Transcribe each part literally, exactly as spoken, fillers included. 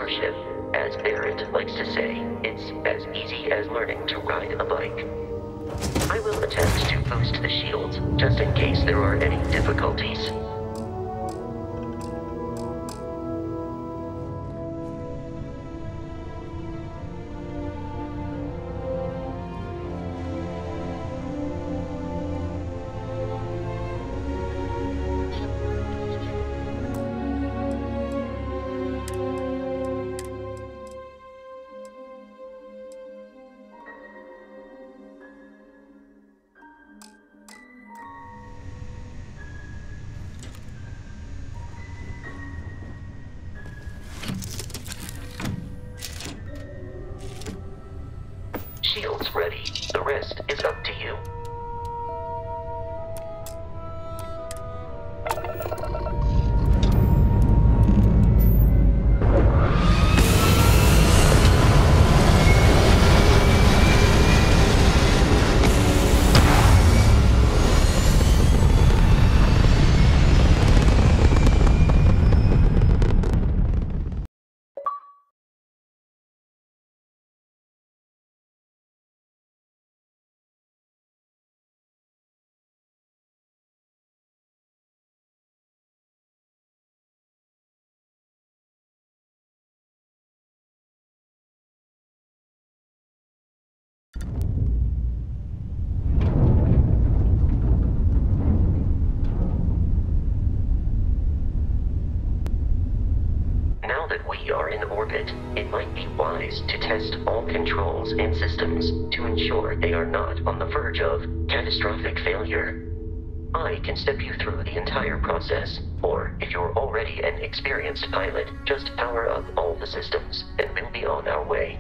starship. As Barrett likes to say, it's as easy as learning to ride a bike. I will attempt to boost the shields, just in case there are any difficulties. Shields ready. The rest is up to you. Now that we are in orbit, it might be wise to test all controls and systems to ensure they are not on the verge of catastrophic failure. I can step you through the entire process, or if you're already an experienced pilot, just power up all the systems, and we'll be on our way.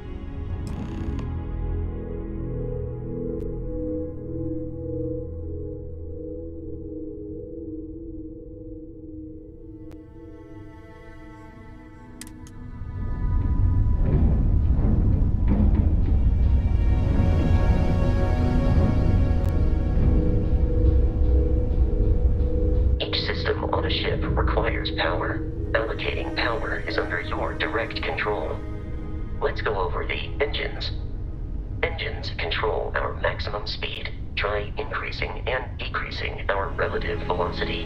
On a ship requires power. Allocating power is under your direct control. Let's go over the engines. Engines control our maximum speed. Try increasing and decreasing our relative velocity.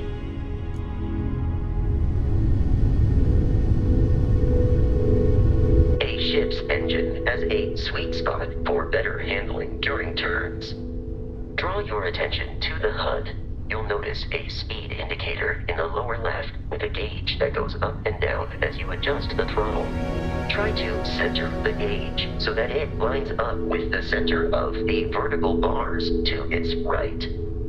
A ship's engine has a sweet spot for better handling during turns. Draw your attention to the H U D. You'll notice a speed indicator in the lower left with a gauge that goes up and down as you adjust the throttle. Try to center the gauge so that it lines up with the center of the vertical bars to its right.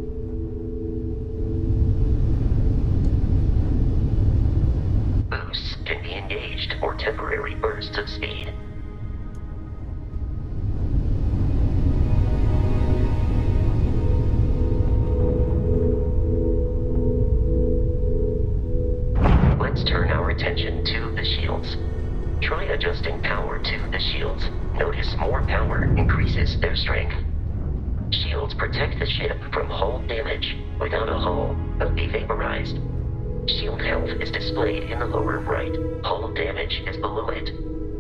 Boosts can be engaged for temporary bursts of speed. Turn our attention to the shields. Try adjusting power to the shields. Notice more power increases their strength. Shields protect the ship from hull damage. Without a hull, they'll be vaporized. Shield health is displayed in the lower right. Hull damage is below it.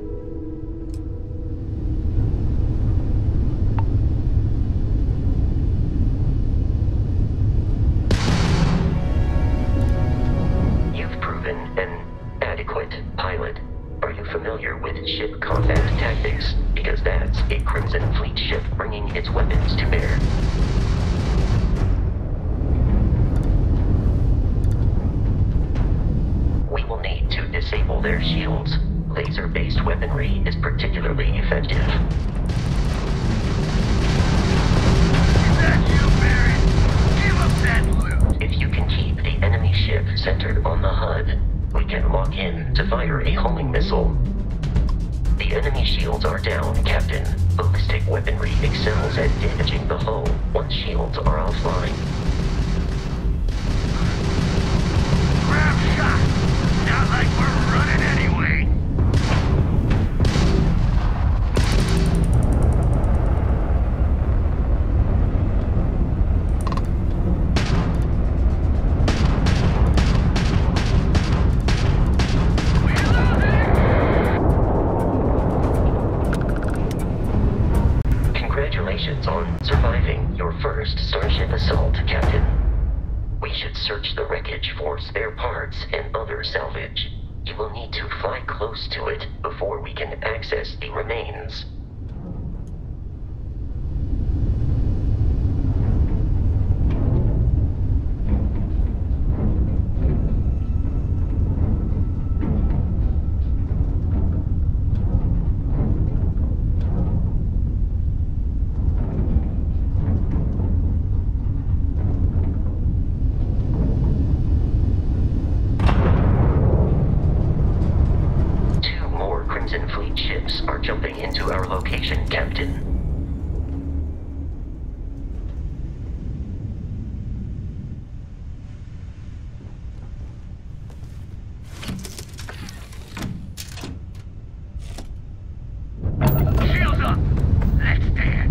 Pilot, are you familiar with ship combat tactics? Because that's a Crimson Fleet ship bringing its weapons to bear. We will need to disable their shields. Laser-based weaponry is particularly effective. Is that you, Barrett? Give up that loot! If you can keep the enemy ship centered on the H U D, we can lock in to fire a homing missile. The enemy shields are down, Captain. Ballistic weaponry excels at damaging the hull once shields are offline. Grab shot! Not like we're running anyway! fly close to it before we can access the remains. Ships are jumping into our location, Captain. Shields up! Let's dance!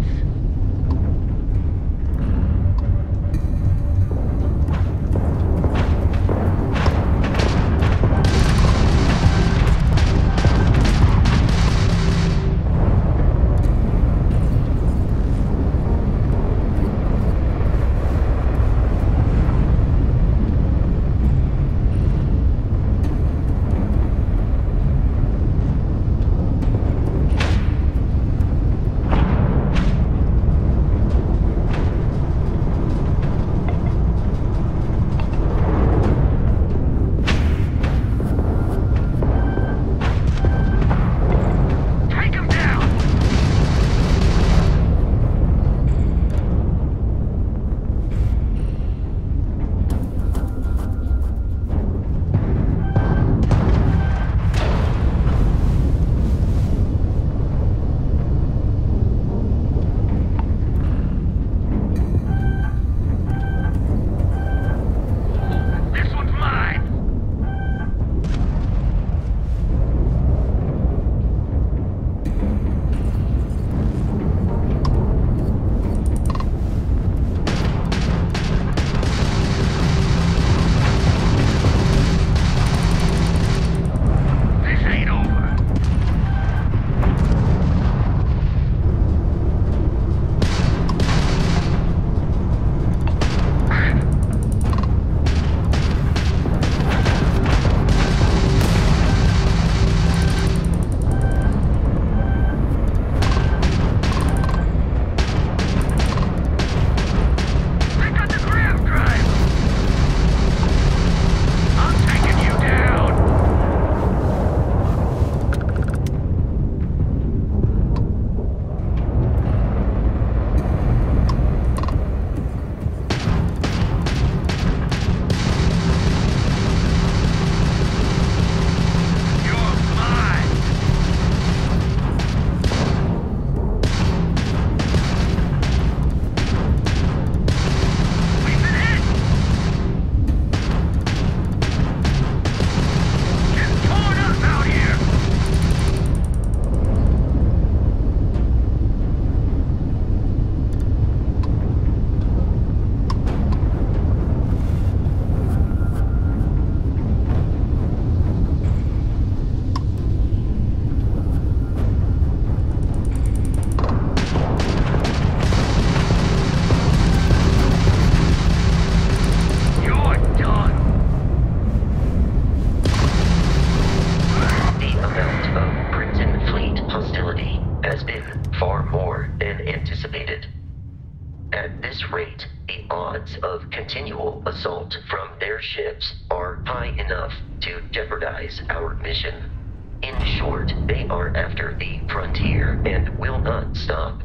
of continual assault from their ships are high enough to jeopardize our mission. In short, they are after the frontier and will not stop.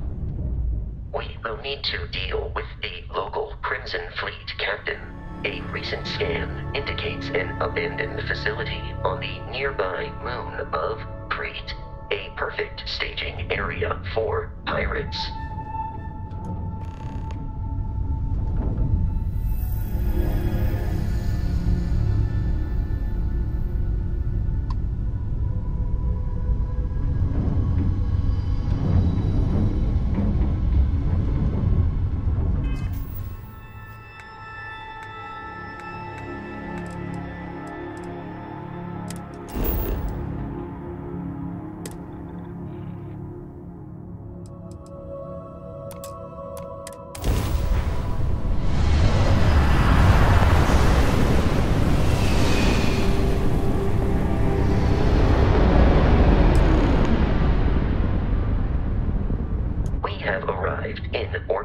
We will need to deal with the local Crimson Fleet captain. A recent scan indicates an abandoned facility on the nearby moon of Crete, a perfect staging area for pirates.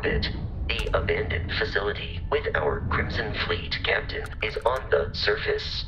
orbit. The abandoned facility with our Crimson Fleet captain is on the surface.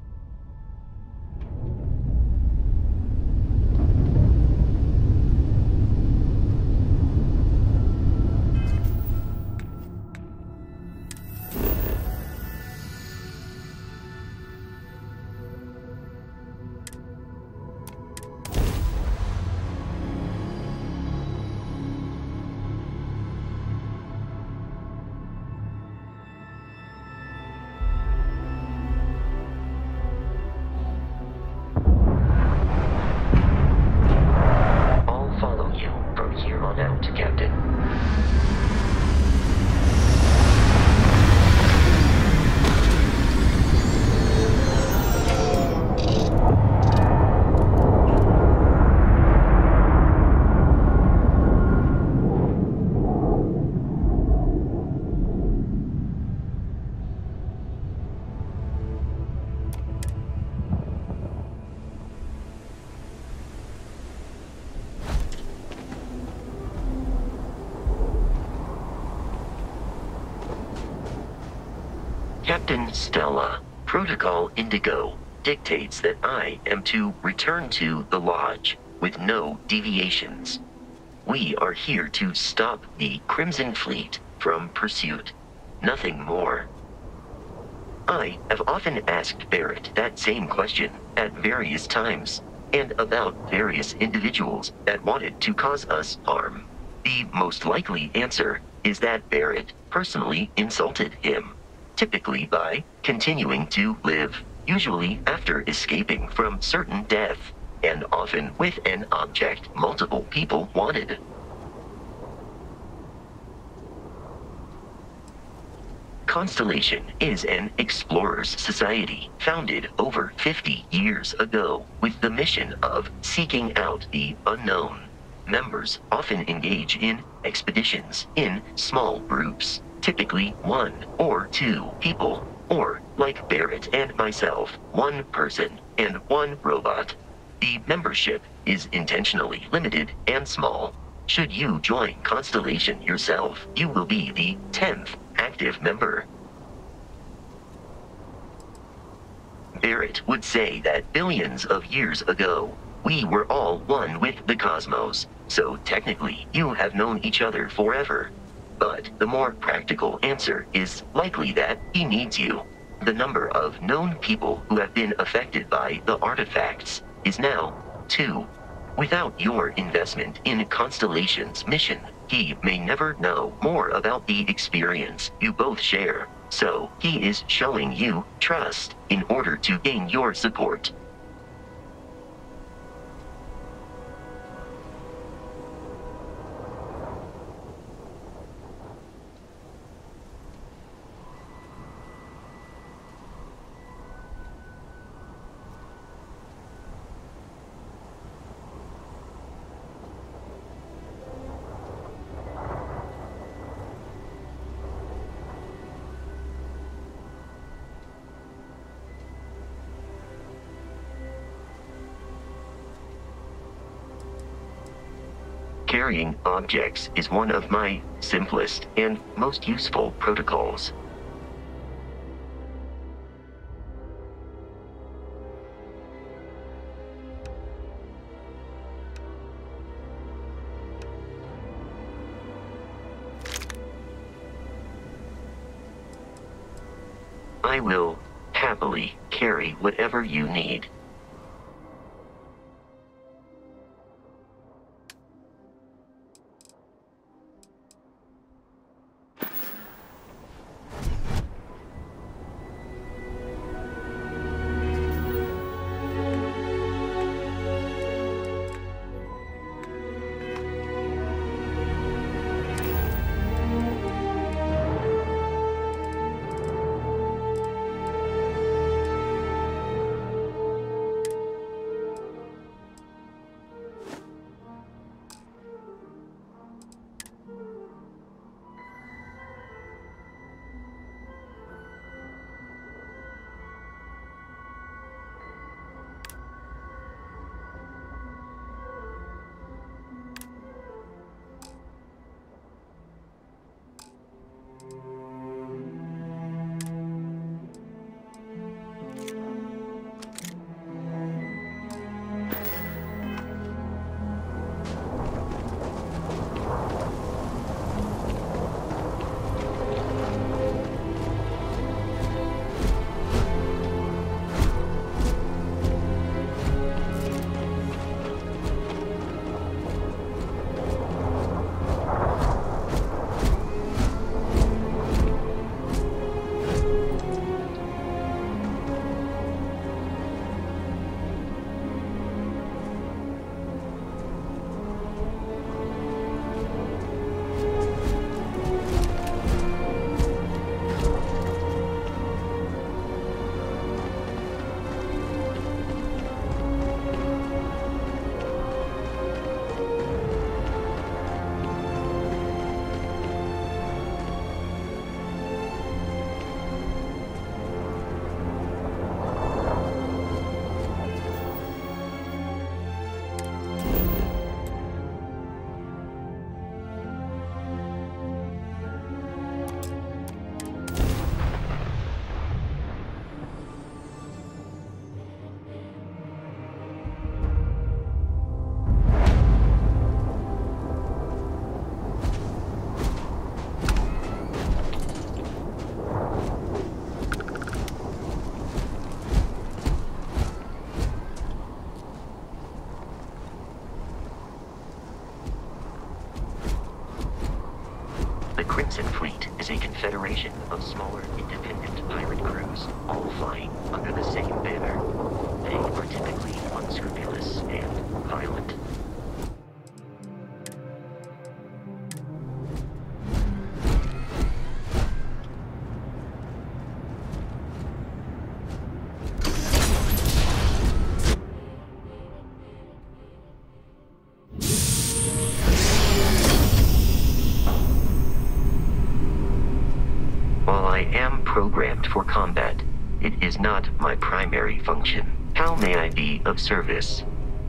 Captain Stella, Protocol Indigo, dictates that I am to return to the Lodge with no deviations. We are here to stop the Crimson Fleet from pursuit. Nothing more. I have often asked Barrett that same question at various times, and about various individuals that wanted to cause us harm. The most likely answer is that Barrett personally insulted him, typically by continuing to live, usually after escaping from certain death, and often with an object multiple people wanted. Constellation is an explorers society founded over fifty years ago with the mission of seeking out the unknown. Members often engage in expeditions in small groups, typically one or two people, or, like Barrett and myself, one person and one robot. The membership is intentionally limited and small. Should you join Constellation yourself, you will be the tenth active member. Barrett would say that billions of years ago, we were all one with the cosmos, so technically you have known each other forever. But the more practical answer is likely that he needs you. The number of known people who have been affected by the artifacts is now two. Without your investment in Constellation's mission, he may never know more about the experience you both share. So he is showing you trust in order to gain your support. Carrying objects is one of my simplest and most useful protocols. I will happily carry whatever you need. Crimson Fleet is a confederation of smaller, independent pirate crews, all flying under the same banner. They are typically unscrupulous and violent. While I am programmed for combat, it is not my primary function. How may I be of service?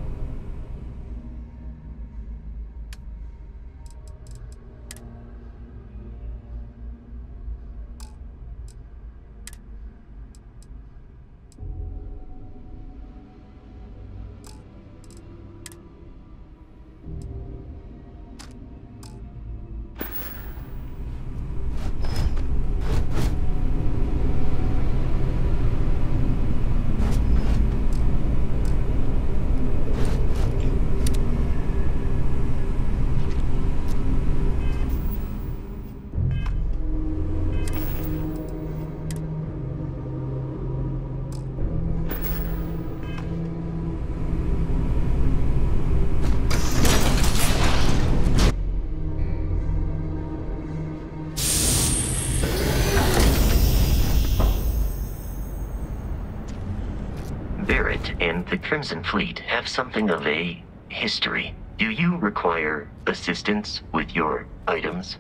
Barrett and the Crimson Fleet have something of a history. Do you require assistance with your items?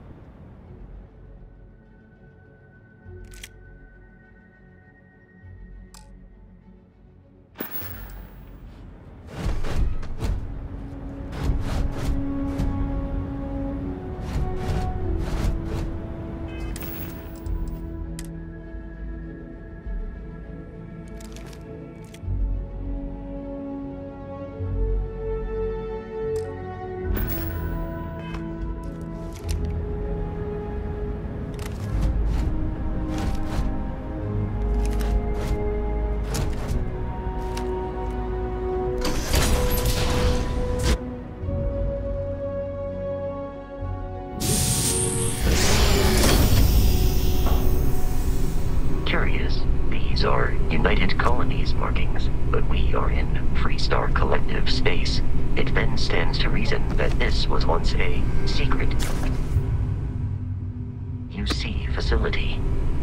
Curious. These are United Colonies markings, but we are in Freestar Collective space. It then stands to reason that this was once a secret U C facility.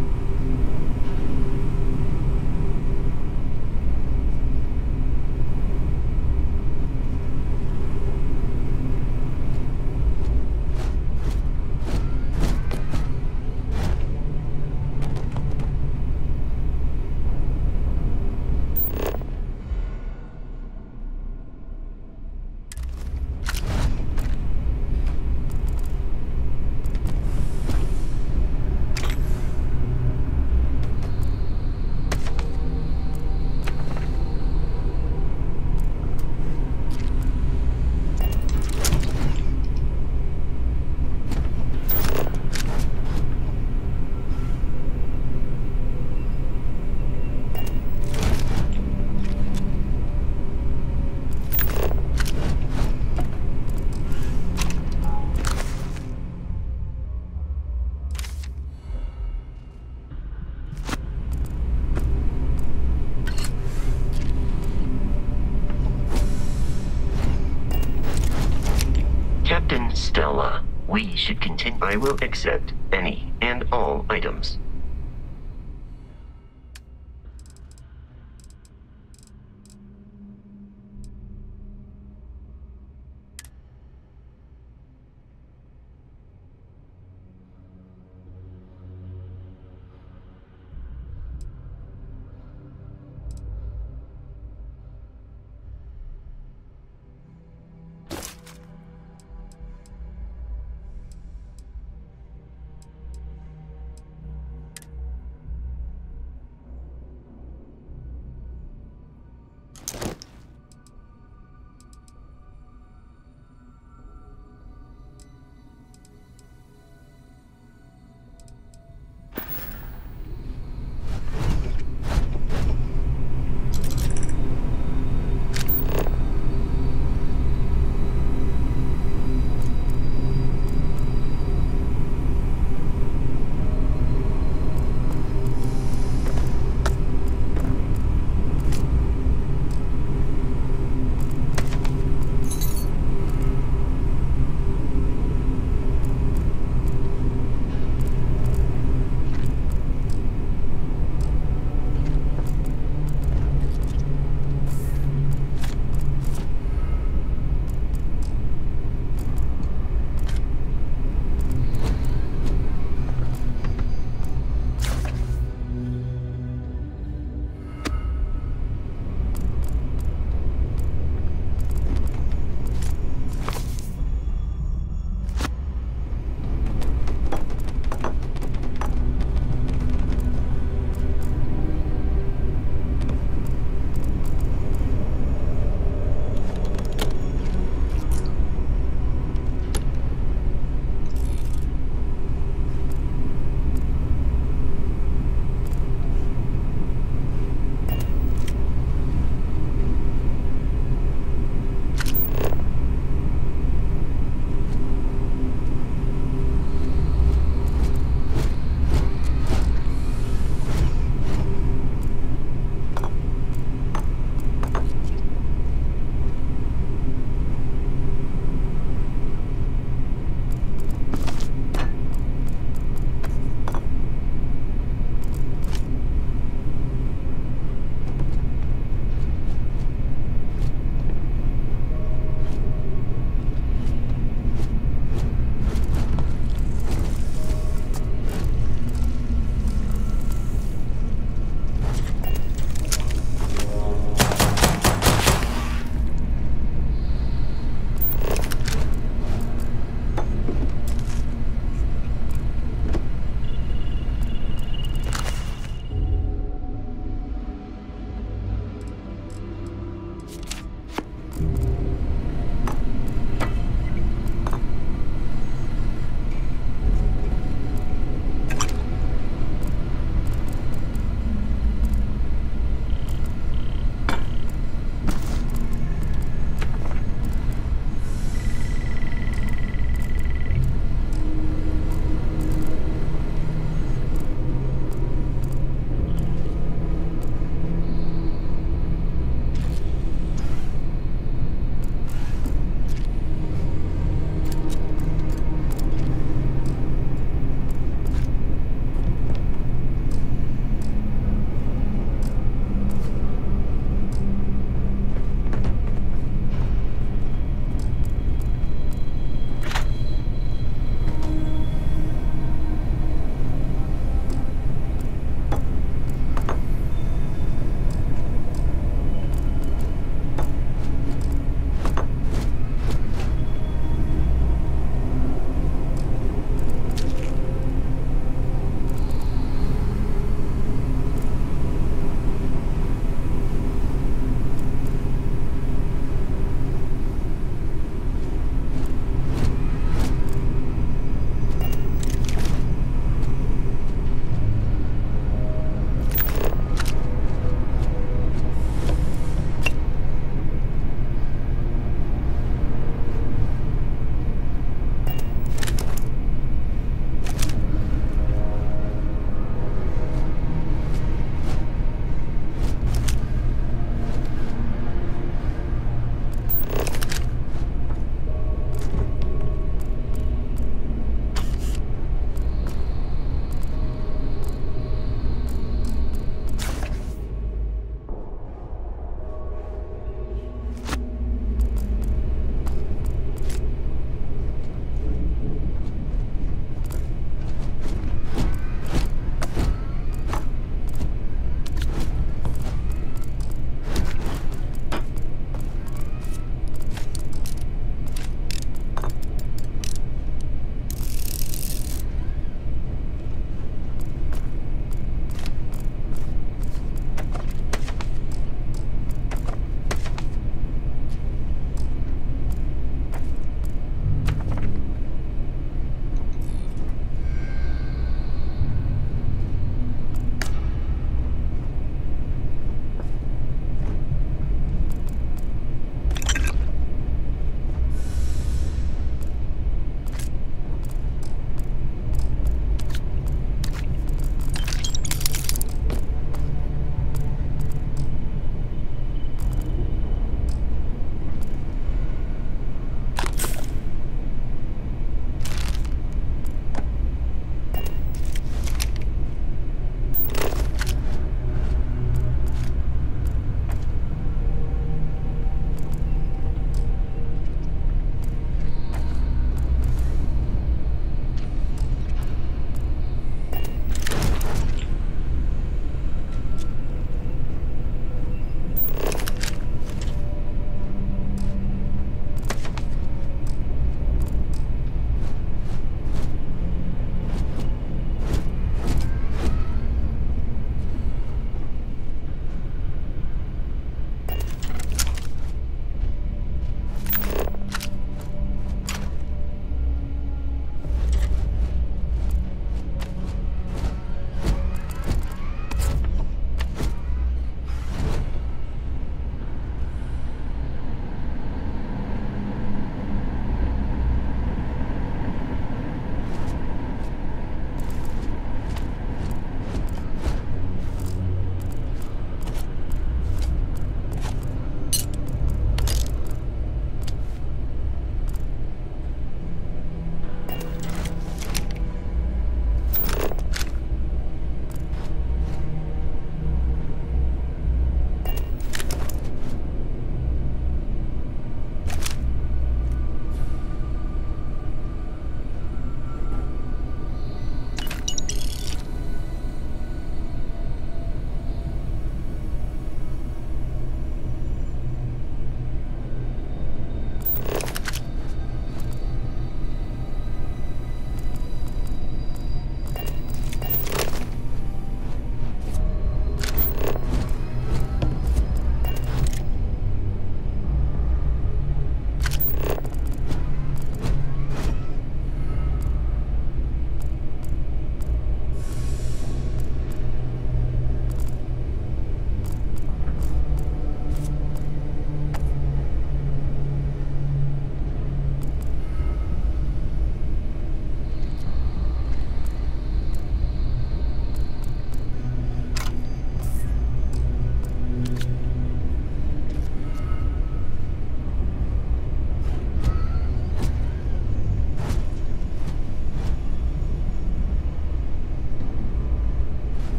Captain Stella, we should continue. I will accept any and all items.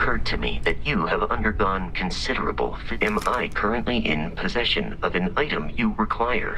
occurred to me that you have undergone considerable. Am I currently in possession of an item you require?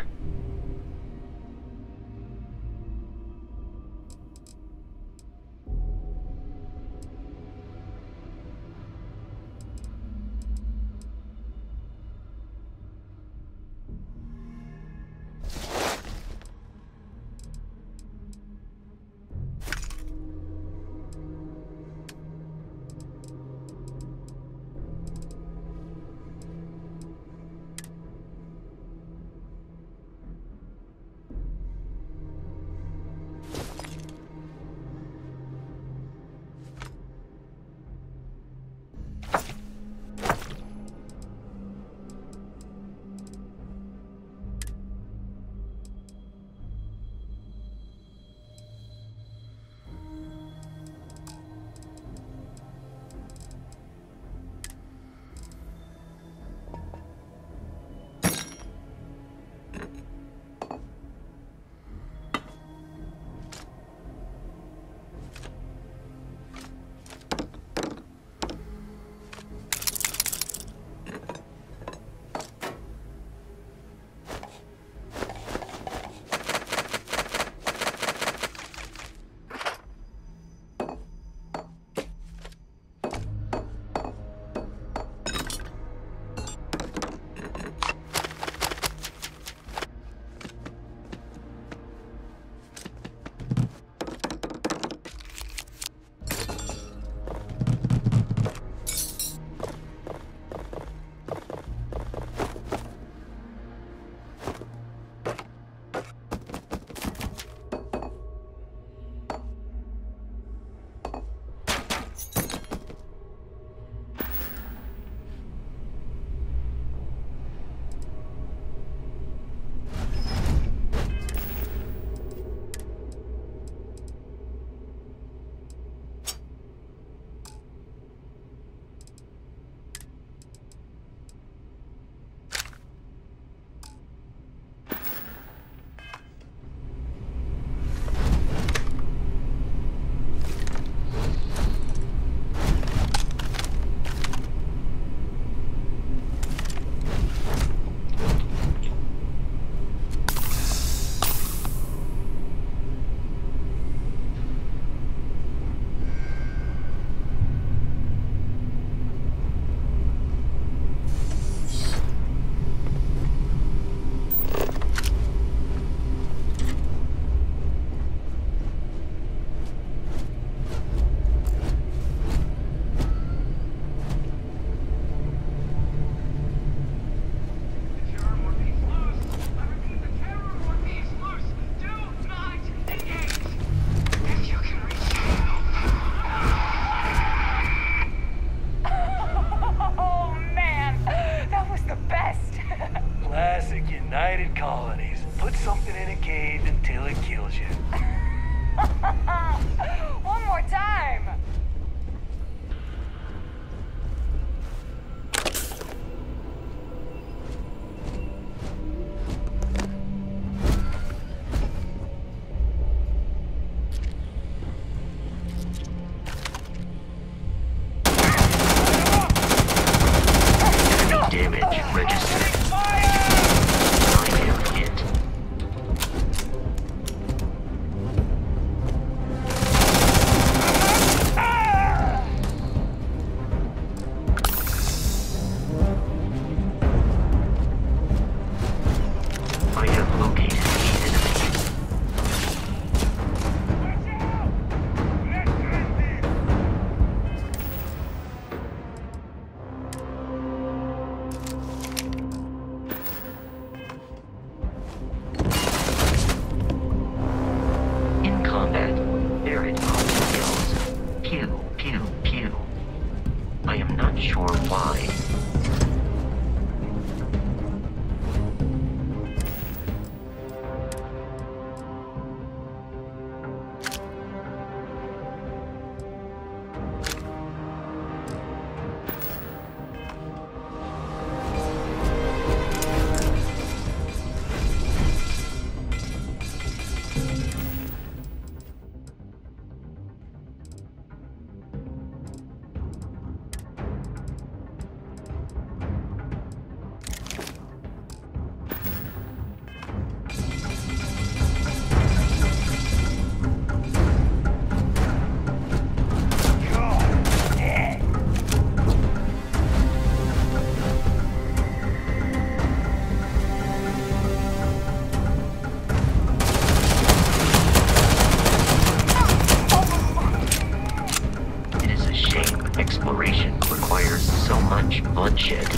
Exploration requires so much bloodshed.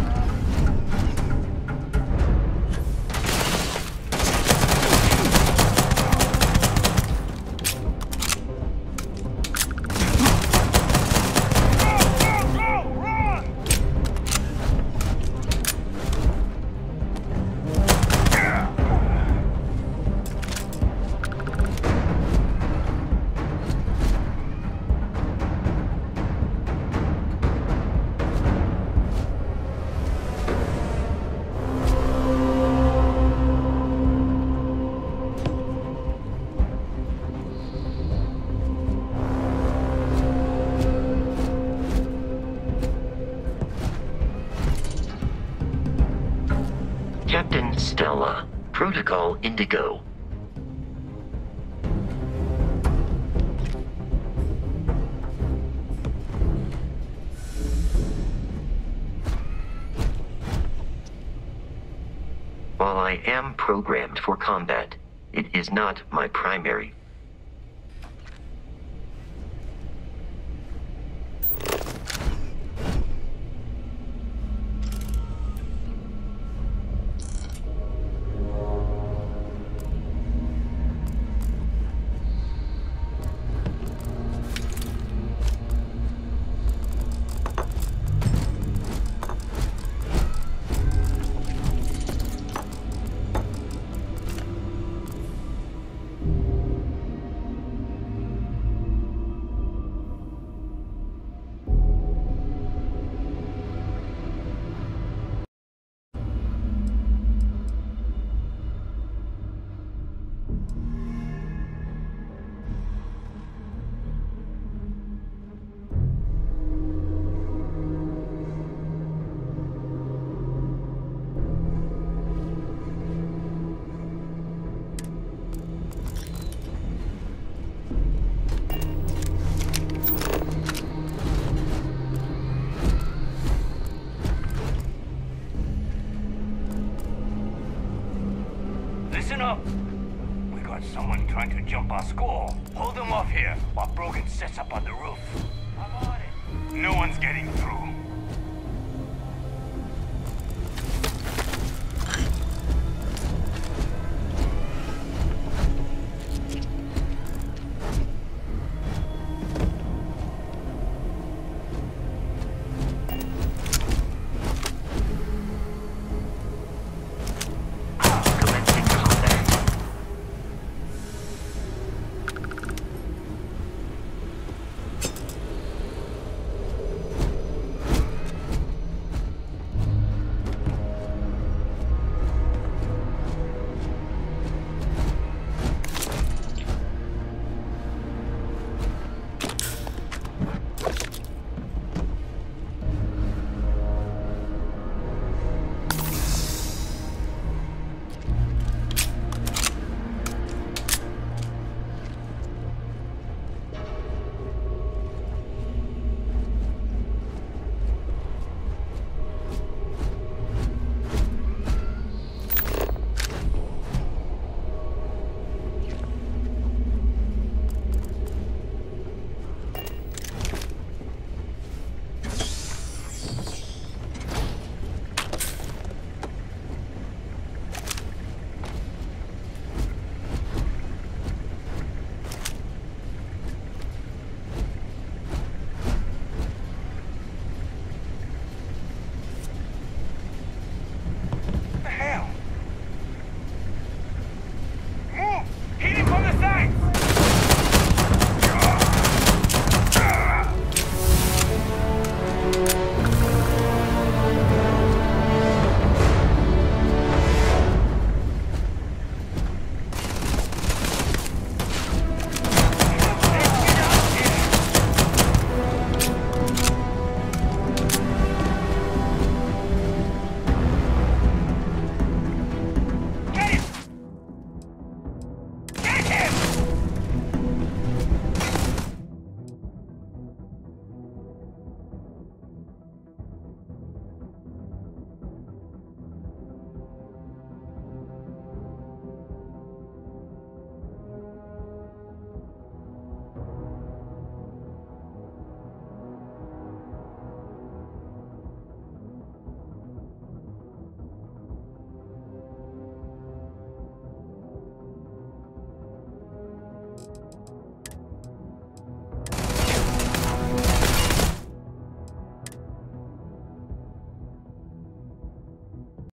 Captain Stella, Protocol Indigo. While I am programmed for combat, it is not my primary. Listen up! We got someone trying to jump our score. Hold them off here while Brogan sets up on the roof.